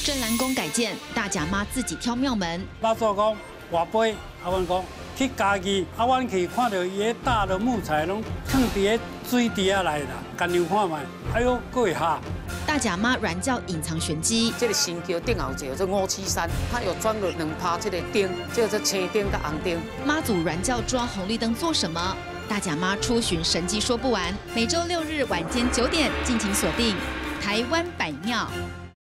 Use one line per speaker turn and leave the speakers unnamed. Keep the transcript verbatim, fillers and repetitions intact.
镇澜宫改建，大甲妈自己挑庙门。
妈祖讲外杯，啊，阮讲去家己，啊，阮去看到伊大的木材拢放伫个水底下来啦，干娘看卖，哎呦，佫会下。
大甲妈软教隐藏玄机，
这个神桥顶后就做五七三，它有装了两趴这个灯，叫做青灯跟红灯。
妈祖软教抓红绿灯做什么？大甲妈出巡神迹说不完，每周六日晚间九点，敬请锁定台湾百庙。